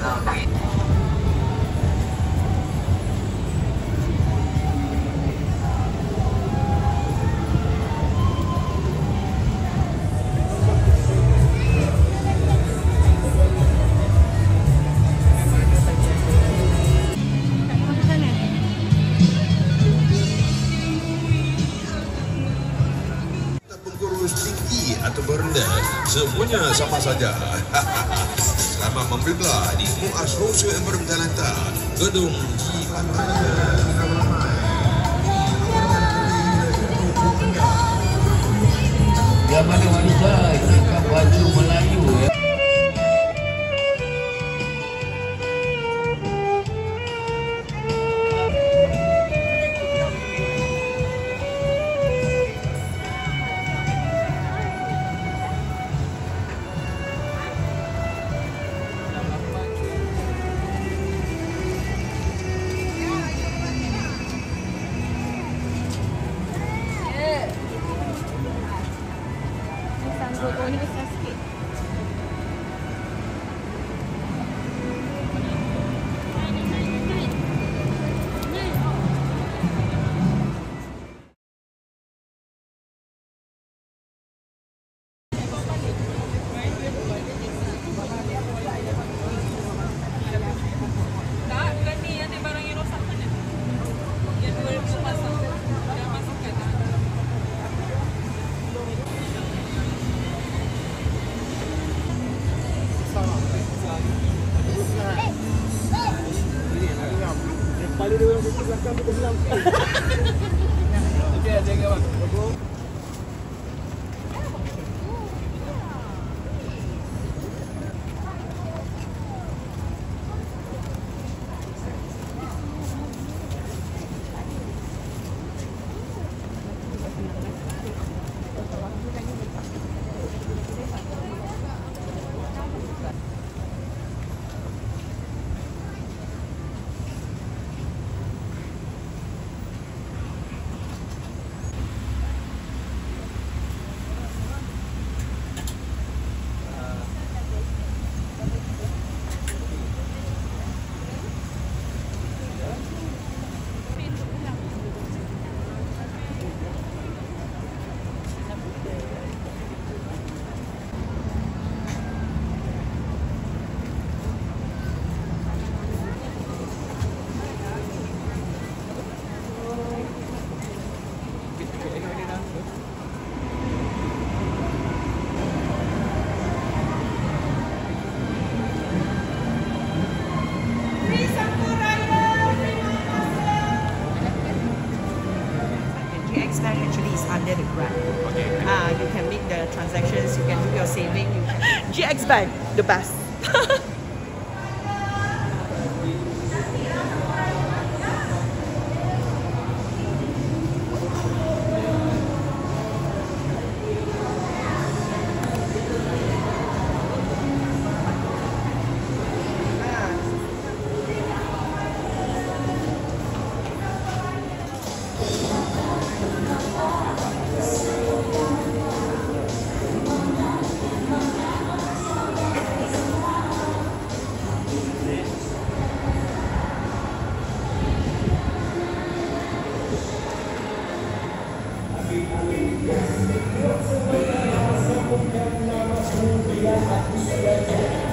Tinggi atau berendah, semuanya sama saja. Selamat membela di Muaz Rosa Bermentalanta, Gedung Yang mana wanita gunakan baju Melayu ya. Oh, ni besar sikit. Tak, bukan ni yang barang yang rosak mana? Yang 2000 pasang. Dah masukkan. Kepala dia orang kuku belakang tu terhilang sikit. Okey, jaga bang. Actually is under the Grab. Okay. You can make the transactions, you can do your saving. GX Bank, the best. Terima kasih.